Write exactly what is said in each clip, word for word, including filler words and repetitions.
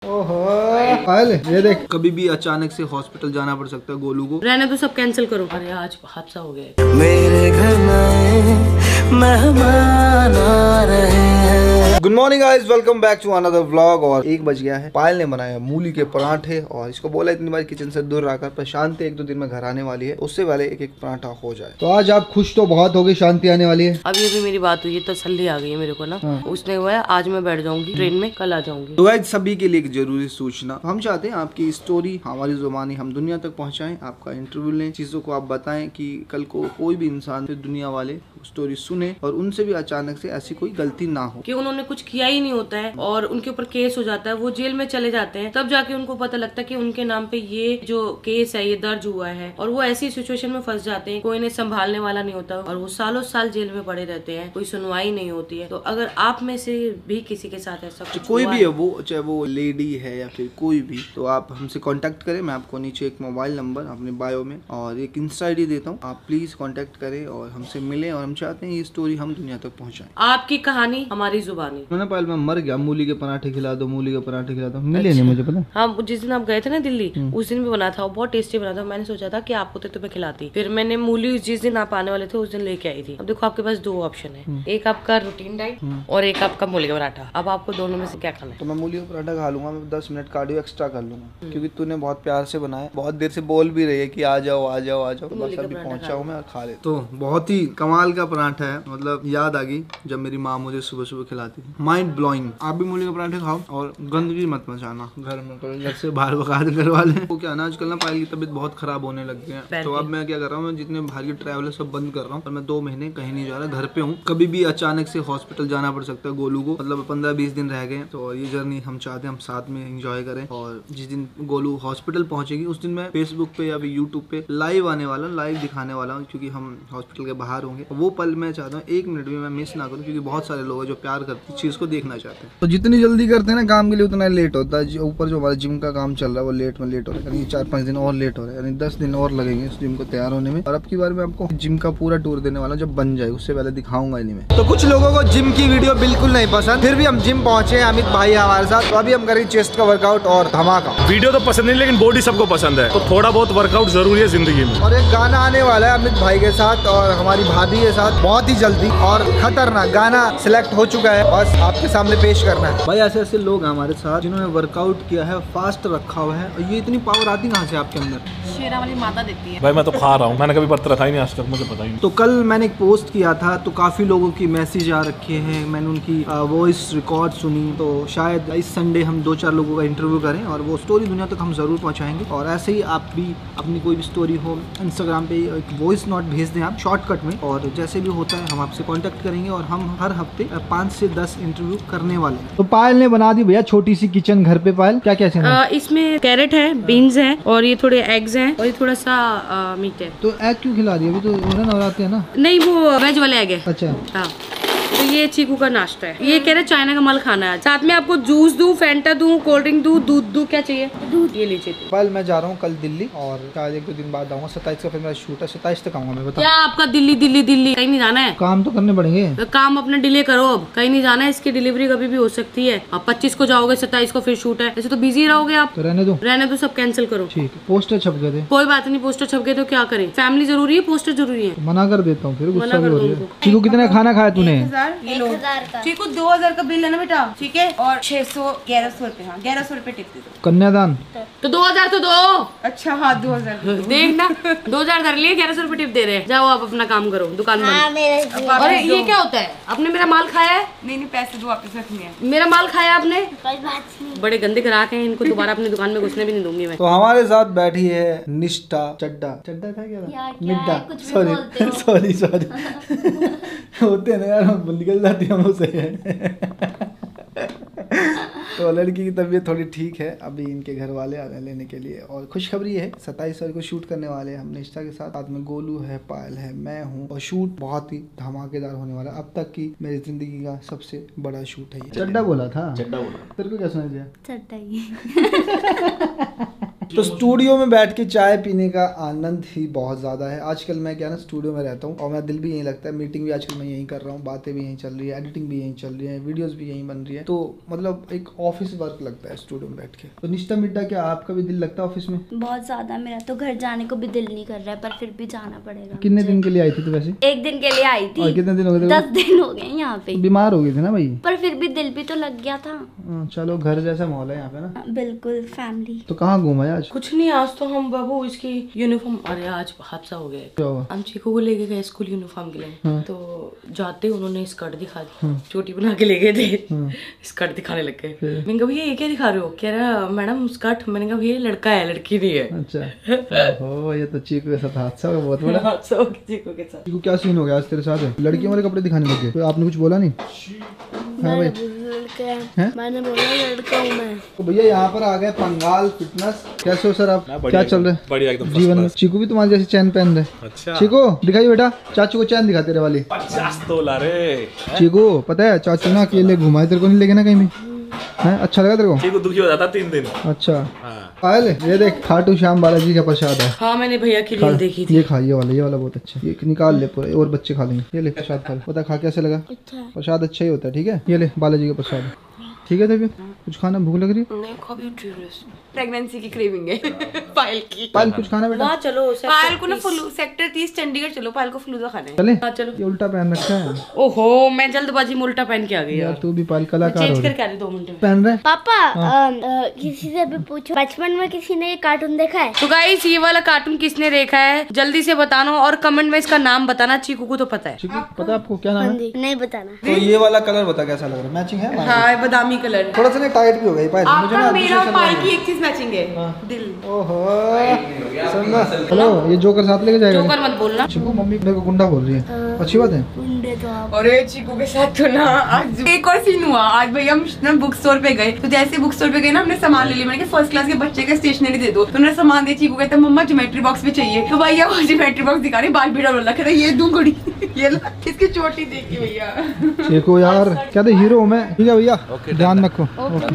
ओहो पायल, ये देख, कभी भी अचानक से हॉस्पिटल जाना पड़ सकता है गोलू को। रहने तो सब कैंसिल करो। अरे आज हादसा हो गया। मेरे घर में मेहमान आ रहे हैं। Good morning guys, welcome back to another vlog. और एक बज गया है। पायल ने बनाया मूली के पराठे और इसको बोला इतनी बार किचन से दूर रहकर, पर शांति एक दो दिन में घर आने वाली है, उससे पहले एक एक पराठा हो जाए। तो आज आप खुश तो बहुत हो गई, शांति आने वाली है। अब ये भी मेरी बात हुई है, तसल्ली आ गई है मेरे को ना। हाँ। उसने हुआ है आज मैं बैठ जाऊंगी ट्रेन में, कल आ जाऊंगी। तो गाइस सभी के लिए एक जरूरी सूचना, हम चाहते हैं आपकी स्टोरी हमारी जुबानी हम दुनिया तक पहुंचाएं, आपका इंटरव्यू लें, चीजों को आप बताएं कि कल को कोई भी इंसान दुनिया वाले स्टोरी सुने और उनसे भी अचानक से ऐसी कोई गलती ना हो कि उन्होंने कुछ किया ही नहीं होता है और उनके ऊपर केस हो जाता है, वो जेल में चले जाते हैं, तब जाके उनको पता लगता है कि उनके नाम पे ये जो केस है ये दर्ज हुआ है, और वो ऐसी सिचुएशन में फंस जाते हैं, कोई इन्हें संभालने वाला नहीं होता और वो सालों साल जेल में पड़े रहते हैं, कोई सुनवाई नहीं होती है। तो अगर आप में से भी किसी के साथ ऐसा कुछ कोई भी है, वो चाहे वो लेडी है या फिर कोई भी, तो आप हमसे कांटेक्ट करें। मैं आपको नीचे एक मोबाइल नंबर अपने बायो में और एक इंस्टा आईडी देता हूँ, आप प्लीज कांटेक्ट करें और हमसे मिलें। और हम चाहते हैं ये स्टोरी हम दुनिया तक पहुंचाएं, आपकी कहानी हमारी जुबानी। मैंने पहले मैं मर गया, मूली के पराठे खिला दो, मूली के पराठे खिला दो, मिले नहीं मुझे पता। हाँ, जिस दिन आप गए थे ना दिल्ली, उस दिन भी बना था, बहुत टेस्टी बना था। मैंने सोचा था कि आप होते तो मैं खिलाती, फिर मैंने मूली जिस दिन आप आने वाले थे उस दिन लेके आई थी। अब देखो आपके पास दो ऑप्शन है, एक आपका रूटीन डाइट और एक आपका मूली का पराठा। अब आपको दोनों में से क्या खाना है? तो मैं मूली का पराठा खा लूंगा, मैं दस मिनट कार्डियो एक्स्ट्रा कर लूंगा, क्योंकि तूने बहुत प्यार से बनाया, बहुत देर से बोल भी रही है कि आ जाओ आ जाओ आ जाओ, तो बस अभी पहुंचा हूं मैं और खा ले। तो बहुत ही कमाल का पराठा है, मतलब याद आ गई जब मेरी माँ मुझे सुबह सुबह खिलाती थी, माइंड ब्लोइंग। आप भी मूली के पराठे खाओ और गंदगी मत मचाना घर में, घर से बाहर बका घर वाले वो क्या ना, आजकल ना पायल की तबीयत बहुत खराब होने लग गई है। तो अब मैं क्या कर रहा हूँ, जितने बाहर के ट्रैवलर सब बंद कर रहा हूँ और मैं दो महीने कहीं नहीं जा रहा, घर पे हूँ। कभी भी अचानक से हॉस्पिटल जाना पड़ सकता है गोलू को, मतलब पंद्रह बीस दिन रह गए, तो ये जर्नी हम चाहते हैं हम साथ में एंजॉय करें। और जिस दिन गोलू हॉस्पिटल पहुंचेगी उस दिन मैं फेसबुक पे या यूट्यूब पे लाइव आने वाला, लाइव दिखाने वाला हूँ, क्योंकि हम हॉस्पिटल के बाहर होंगे। वो पल मैं चाहता हूँ एक मिनट भी मैं मिस ना करूँ, क्योंकि बहुत सारे लोग हैं जो प्यार करते हैं, चीज को देखना चाहते हैं। तो जितनी जल्दी करते हैं ना काम के लिए उतना लेट होता है। ऊपर जो हमारा जिम का काम चल रहा है वो लेट में लेट हो रहा है, चार पाँच दिन और लेट हो रहा है, यानी दस दिन और लगेंगे इस जिम को तैयार होने में। और अब की बार मैं आपको जिम का पूरा टूर देने वाला, जब बन जाए उससे पहले दिखाऊंगा नहीं मैं। तो कुछ लोगों को जिम की वीडियो बिल्कुल नहीं पसंद, फिर भी हम जिम पहुंचे, अमित भाई हमारे साथ। तो अभी हम करेंगे चेस्ट का वर्कआउट और धमाका। वीडियो तो पसंद नहीं लेकिन बॉडी सबको पसंद है, तो थोड़ा बहुत वर्कआउट जरूरी है जिंदगी में। और एक गाना आने वाला है अमित भाई के साथ और हमारी भाभी के साथ बहुत ही जल्दी, और खतरनाक गाना सिलेक्ट हो चुका है, बस आपके सामने पेश करना है। भाई ऐसे ऐसे लोग हैं हमारे साथ जिन्होंने वर्कआउट किया है, फास्ट रखा हुआ है, और ये इतनी पावर आती कहाँ से आपके अंदर? शेरा वाली माता देती है। भाई मैं तो खा रहा हूँ, मैंने कभी व्रत रखा ही नहीं आज तक, मुझे पता ही नहीं। तो कल मैंने एक पोस्ट किया था, तो काफी लोगों की मैसेज आ रखे हैं, मैंने उनकी वॉइस रिकॉर्ड सुनी, तो शायद इस संडे हम दो चार लोगों का इंटरव्यू करें और वो स्टोरी दुनिया तक हम जरूर पहुंचाएंगे। और ऐसे ही आप भी अपनी कोई भी स्टोरी हो इंस्टाग्राम पे एक वॉइस नोट भेज दें आप शॉर्टकट में, और जैसे भी होता है हम आपसे कांटेक्ट करेंगे और हम हर हफ्ते पाँच से दस इंटरव्यू करने वाले हैं। तो पायल ने बना दी भैया छोटी सी किचन घर पे। पायल क्या क्या है? इसमें कैरेट है, बीन्स है और ये थोड़े एग्स हैं और ये थोड़ा सा मीट है। तो एग क्यों खिला रही है? अभी तो नवरात्रि है ना। नहीं, वो वेज वाले एग है। अच्छा हाँ, तो ये चीकू का नाश्ता है। ये कह रहे चाइना का माल खाना है। साथ में आपको जूस दूं, फैंटा दूं, कोल्ड ड्रिंक दूं, दूध दूं, क्या चाहिए? दूध। ये लीजिए। कल मैं जा रहा हूँ कल दिल्ली और शायद एक दो दिन बाद आऊंगा। सत्ताईस का फिर मेरा शूट है, सत्ताईस तक आऊंगा मैं। बता क्या आपका दिल्ली दिल्ली दिल्ली कहीं नहीं जाना है? काम तो करने पड़ेंगे। तो काम अपने डिले करो, अब कहीं नहीं जाना है। इसकी डिलीवरी कभी भी हो सकती है। आप पच्चीस को जाओगे, सत्ताईस को फिर शूट है, ऐसे तो बिजी रहोगे आप। तो रहने दो, रहने दो, सब कैंसिल करो। ठीक है, पोस्टर छप गए थे। कोई बात नहीं, पोस्टर छप गए तो क्या करें, फैमिली जरूरी है, पोस्टर जरूरी है। मना कर देता हूँ, फिर गुस्सा भी हो रही है। चीकू कितना खाना खाया तूने? ठीक है, दो हजार का बिल है ना बेटा, ठीक है, और छह सौ ग्यारह सौ रूपए हाँ ग्यारह सौ रूपए टिप दे दो। कन्यादान तो दो हजार तो दो। अच्छा हाँ, दो हजार देखना, दो हजार कर लिए, ग्यारह सौ रूपए टिप दे रहे हैं। जाओ आप अपना काम करो, दुकान बंद। अरे ये क्या होता है? आपने मेरा माल खाया है? नहीं नहीं, पैसे दो वापस रखने हैं। मेरा माल खाया आपने? कोई बात नहीं। बड़े गंदे ग्राहक हैं, इनको दोबारा अपनी दुकान में घुसने भी नहीं दूंगी मैं। तो हमारे साथ बैठी है निष्ठा। चड्डा चड्डा था क्या? मिड्डा, सॉरी सॉरी सॉरी होते हैं ना यार, निकल जाती है हमसे। तो लड़की की तबीयत थोड़ी ठीक है, अभी इनके घर वाले आ रहे हैं लेने के लिए। और खुशखबरी है, सत्ताईस तारीख को शूट करने वाले हैं हम निष्ठा के साथ। साथ में गोलू है, पायल है, मैं हूँ, और शूट बहुत ही धमाकेदार होने वाला है। अब तक की मेरी जिंदगी का सबसे बड़ा शूट है ये। चड्डा बोला था? चड्डा बोला। तेरे को क्या सुनाई दिया? चड्डा ही। तो स्टूडियो में बैठ के चाय पीने का आनंद ही बहुत ज्यादा है। आजकल मैं क्या ना स्टूडियो में रहता हूँ और मेरा दिल भी यही लगता है। मीटिंग भी आजकल मैं यही कर रहा हूँ, बातें भी यही चल रही है, एडिटिंग भी यही चल रही है, वीडियोस भी यही बन रही है। तो मतलब एक ऑफिस वर्क लगता है स्टूडियो में बैठ के। तो निष्ठा मिड्डा, क्या आपका भी दिल लगता है ऑफिस में? बहुत ज्यादा। मेरा तो घर जाने को भी दिल नहीं कर रहा है, पर फिर भी जाना पड़ेगा। कितने दिन के लिए आई थी तो वैसे? एक दिन के लिए आई थी। और कितने दिन हो गए? दस दिन हो गए यहाँ पे। बीमार हो गए थे ना भाई? पर फिर भी दिल भी तो लग गया था। चलो घर जैसा माहौल है यहाँ पे ना। बिल्कुल फैमिली। तो कहाँ घूमा आज? कुछ नहीं, आज तो हम बाबू इसकी यूनिफॉर्म, अरे आज हादसा हो गया। क्या हुआ? हम चीकू को लेके गए स्कूल यूनिफॉर्म के लिए। तो जाते उन्होंने स्कर्ट दिखा दी, चोटी बना के ले गए थे। स्कर्ट दिखाने लग गए। मैंने कहा भैया ये क्या दिखा रहे हो? कह रहा मैडम स्कर्ट। मैंने कहा भैया लड़का है, लड़की नहीं है। अच्छा हो, ये तो चीकू के साथ हादसा हो गया, बहुत बड़ा हादसा हो गया चीकू के साथ। चीकू क्या सीन हो गया आज तेरे साथ? लड़कियों वाले कपड़े दिखाने लग गए तो आपने कुछ बोला नहीं? हाँ भाई, मैंने बोला लड़का हूँ मैं। तो भैया यहाँ पर आ गए पंगाल फिटनेस। कैसे हो सर आप? क्या चल रहा है बढ़िया एकदम जीवन में? चीकू भी तुम्हारी जैसी चैन पहन रहे। अच्छा चीकू दिखाई बेटा, चाचू को चैन दिखा तेरे वाली। पचास तोला रे। चीकू पता है चाचू ना अकेले घुमाए तेरे को, नहीं लेके ना कहीं भी है? अच्छा लगा तेरे को? चीकू दुखी हो जाता तीन दिन। अच्छा हाँ। पायल, ये देख खाटू श्याम बालाजी का प्रसाद है। हाँ मैंने भैया की रील देखी थी। ये खा, ये वाला ये वाला बहुत अच्छा। ये निकाल ले पूरा, और बच्चे खा लेंगे। ये ले प्रसाद खा ले, पता खा कैसे लगा? प्रसाद अच्छा ही होता है। ठीक है, ये ले बालाजी का प्रसाद। ठीक है तभी कुछ खाना, भूख लग रही है? प्रेगनेंसी की क्रेविंग है पायल की। पायल कुछ खाना बेटा? हाँ चलो पायल को ना फुलू सेक्टर तीस चंडीगढ़ चलो, पायल को फलूदा खाना है। चले? हाँ चलो। ये उल्टा पहन रखा है। ओहो मैं जल्दबाजी में उल्टा पहन के आ गई यार यार। तू भी पायल कलाकार चेंज हो करके आ रही दो मिनट में। पहन रहे। पापा आ, आ, किसी से भी पूछो बचपन में किसी ने ये कार्टून देखा है? तो गाइस ये वाला कार्टून किसने देखा है जल्दी से बताना और कमेंट में इसका नाम बताना। चीकू को तो पता है। चीकू पता है आपको क्या नाम है? नहीं बताना। तो ये वाला कलर बता कैसा लग रहा है? मैचिंग है हमारा? हाँ बादामी कलर। थोड़ा सा टाइट भी हो गई पायल मुझे ना। आपका मेरा और पायल की एक चीज मैचिंग है, दिल। ओहो सुनना। हेलो, ये जोकर साथ लेके जाएगा? जोकर मत बोलना। चीकू मम्मी मेरे को गुंडा बोल रही है। अच्छी बात है। अरे चीकू के साथ तो ना आज एक और सीन हुआ। आज भैया हम ना बुक स्टोर पे गए, तो जैसे बुक स्टोर पे गए ना हमने सामान ले लिया। मैंने कहा फर्स्ट क्लास के बच्चे का स्टेशनरी दे दो, तो उन्होंने सामान दिया। चीकू कहता मम्मा ज्योमेट्री बॉक्स भी चाहिए, तो भैया वो ज्योमेट्री बॉक्स दिखा रहे, बाल बीड़ा बोला कहता ये दूं घड़ी ये ला, इसकी चोटी देखी भैया। चीकू यार क्या थे हीरो मैं। ठीक है भैया ध्यान रखो।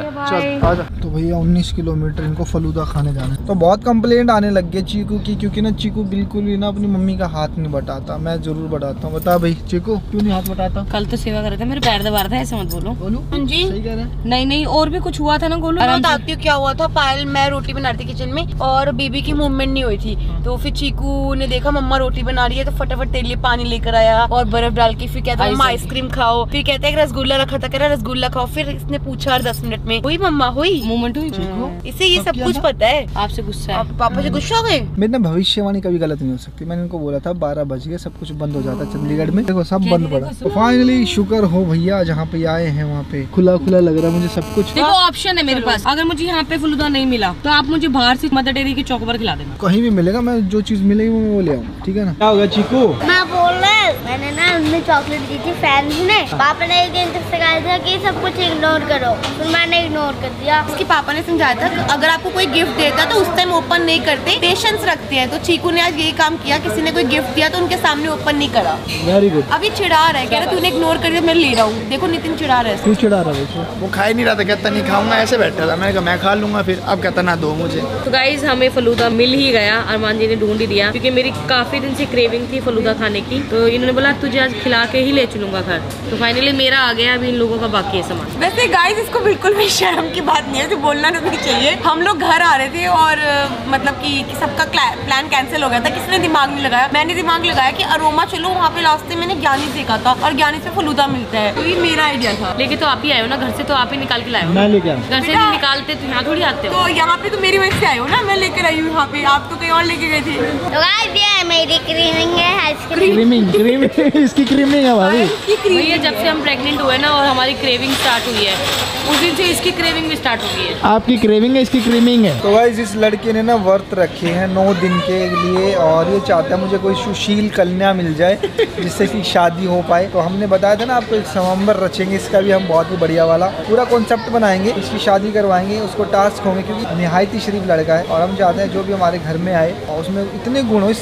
चल आजा। तो भैया उन्नीस किलोमीटर इनको फलूदा खाने जाना है। तो बहुत कंप्लेंट आने लग गए चीकू की, क्योंकि ना चीकू बिल्कुल भी ना अपनी मम्मी का हाथ नहीं बटाता। मैं जरूर बटाता हूँ। बता भाई चीकू क्यों नहीं हाथ बटाता? कल तो सेवा कर रहे थे, मेरे पैर दबा रहा था। ऐसा मत बोलो। बोलू जी सही कह रहे हैं। नहीं नहीं और भी कुछ हुआ था ना गोलू। मैं बताती हूँ क्या हुआ था। पायल मैं रोटी बना रही थी किचन में और बेबी की मूवमेंट नहीं हुई थी, तो फिर चीकू ने देखा मम्मा रोटी बना रही है, तो फटाफट तेरे लिए पानी लेकर आया और बर्फ डाल के फिर कहता है मम्मा आइसक्रीम खाओ। फिर कहता है रसगुल्ला रखा था, कह रहा रसगुल्ला खाओ। फिर इसने पूछा और दस मिनट में हुई मम्मा हुई मूवमेंट हुई। इसे ये सब कुछ पता है। आपसे गुस्सा है? पापा से गुस्सा हो गए? मेरी ना भविष्यवाणी कभी गलत नहीं हो सकती। मैंने इनको बोला था बारह बज गए सब कुछ बंद हो जाता है चंडीगढ़ में। देखो सब बंद पड़ा। तो फाइनली शुक्र हो भैया जहाँ पे आए हैं वहाँ पे खुला खुला लग रहा है मुझे सब कुछ। देखो ऑप्शन है मेरे पास, अगर मुझे यहाँ पे फलूदा नहीं मिला तो आप मुझे बाहर से मदर डेयरी के चौक पर खिला देना। कहीं भी मिलेगा, मैं जो चीज मिलेगी मैं वो ले आऊँ। ठीक है ना? क्या हो गया चीकू? मैं बोल रहा मैंने ना उन्हें चॉकलेट दी थी फैंस ने। पापा ने एक दिन तक सिखाया था कि सब कुछ इग्नोर करो, फिर मैंने इग्नोर कर दिया। उसके पापा ने समझाया था कि अगर आपको कोई गिफ्ट देता तो उस टाइम ओपन नहीं करते, पेशेंस रखते हैं। तो चीकू ने आज यही काम किया, किसी ने कोई गिफ्ट दिया तो उनके सामने ओपन नहीं करा। Very good. अभी चिढ़ा रहा है, कह रहा तूने इग्नोर कर दिया मैं ले रहा हूँ। देखो नितिन चिढ़ा रहा है। क्यों चिढ़ा रहा है? वो खा ही नहीं रहा था, कहता नहीं खाऊंगा, ऐसे बैठा था। मैंने कहा मैं खा लूंगा, फिर अब कहता ना दो मुझे। तो गाइज हमें फलूदा मिल ही गया, अरमान जी ने ढूंढ ही दिया, क्योंकि मेरी काफी दिन से क्रेविंग थी फलूदा खाने की। तो इन्होंने बोला तुझे आज खिला के ही ले चलूंगा घर। तो फाइनली मेरा आ गया, अभी इन लोगों का बाकी है सामान। वैसे गाइस इसको बिल्कुल भी शर्म की बात नहीं है, तो बोलना नहीं चाहिए। हम लोग घर आ रहे थे और मतलब कि, कि सबका प्लान कैंसिल हो गया था। किसी ने दिमाग नहीं लगाया, मैंने दिमाग लगाया कि अरोमा चलो वहाँ पे। रास्ते मैंने ज्ञानी देखा था और ज्ञानी से फलूदा मिलता है, तो ये मेरा आइडिया था। लेके तो आप ही आए हो ना घर से, तो आप ही निकाल के लाए हो। मैं लेके आया। घर से नहीं निकालते तो यहाँ थोड़ी आते हो। तो यहाँ पे तो मेरी वजह से आए हो ना, मैं लेकर आई हूँ यहाँ पे। आप तो कहीं और लेके गए थे। तो गाइस ये मेरी क्रीमिंग है, आइसक्रीम। क्रीमिंग क्रीमिंग इसकी क्रीमिंग है भाभी। भैया जब से हम प्रेग्नेंट हुए ना और हमारी क्रेविंग स्टार्ट हुई है, उस दिन से इसकी क्रेविंग भी स्टार्ट हो गई है। आपकी क्रेविंग है, इसकी क्रीमिंग है। तो गाइस इस लड़के ने ना व्रत रखे हैं नौ दिन के लिए और ये चाहता है मुझे कोई सुशील कन्या मिल जाए जिससे इसकी शादी हो पाए। तो हमने बताया था ना आपको एक स्वयंवर रचेंगे, इसका भी हम बहुत ही बढ़िया वाला पूरा कॉन्सेप्ट बनाएंगे, इसकी शादी करवाएंगे, उसको टास्क होंगे, क्योंकि निहायत ही शरीफ लड़का है और हम चाहते हैं जो भी हमारे घर में आए और उसमें इतने गुण हो इससे भी ज्यादा,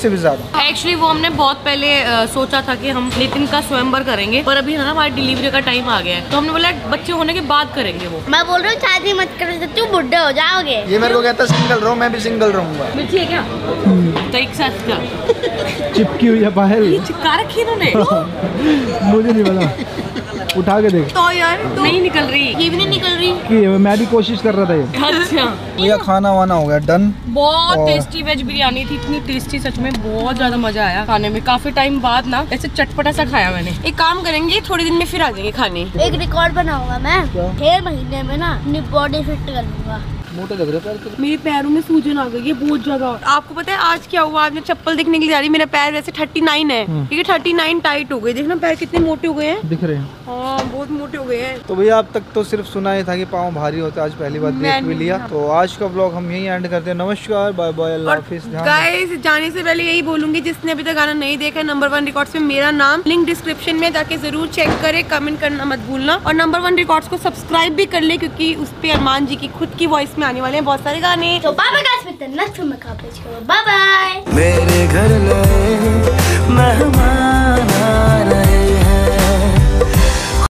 एक्चुअली वो हमने बहुत पहले आ, सोचा था कि हम नितिन का स्वयंवर करेंगे, पर अभी ना हमारी डिलीवरी का टाइम आ गया है, तो हमने बोला बच्चे होने के बाद करेंगे वो। मैं बोल रही हूँ शादी मत कर सकती हूँ, बुढ़े हो जाओगे। ये मेरे को कहता सिंगल रहो, मैं भी सिंगल रहूंगा। मिर्ची है क्या? तो एक साथ क्या चिपकी हुई है पायल, चिपका रखी इन्होंने। मुझे नहीं पता, उठा के देख। तो यार तो नहीं निकल रही, ये भी नहीं निकल रही कि मैं भी कोशिश कर रहा था ये। अच्छा भैया खाना वाना हो गया डन। बहुत और- टेस्टी वेज बिरयानी थी, इतनी टेस्टी, सच में बहुत ज्यादा मजा आया खाने में। काफी टाइम बाद ना ऐसे चटपटा सा खाया मैंने। एक काम करेंगे, थोड़े दिन में फिर आ जाएंगे खाने। एक रिकॉर्ड बनाऊंगा मैं, छह महीने में ना अपनी बॉडी फिट कर लूंगा। मोटे लग रहे पैर तेरे। मेरे पैरों में सूजन आ गई है बहुत ज्यादा। आपको पता है आज क्या हुआ? आज मैं चप्पल देखने के लिए जा रही, मेरा पैर वैसे थर्टी नाइन है, ठीक है थर्टी नाइन टाइट हो गए। देखना पैर कितने मोटे हो गए हैं। दिख रहे हैं। हाँ बहुत मोटे हो गए हैं। तो भैया अब तक तो सिर्फ सुना ही था कि पाँव भारी होते, आज पहली बार देख भी लिया। तो आज का ब्लॉग हम यहीं एंड करते हैं। नमस्कार, बाय बाय, अल्लाह हाफिज़। ध्यान रखो। गाइस जाने से पहले यही बोलूंगी, जिसने अभी तक गाना नहीं देखा है, नंबर वन रिकॉर्ड्स में मेरा नाम, लिंक डिस्क्रिप्शन में, जाके जरूर चेक करें, कमेंट करना मत भूलना। और नंबर वन रिकॉर्ड्स को सब्सक्राइब भी कर ले, क्योंकि उस पे अरमान जी की खुद की वॉइस में आने वाले हैं बहुत सारे गाने। तो बाय बाय, नेक्स्ट में करो। Bye bye. मेरे घर नए मेहमान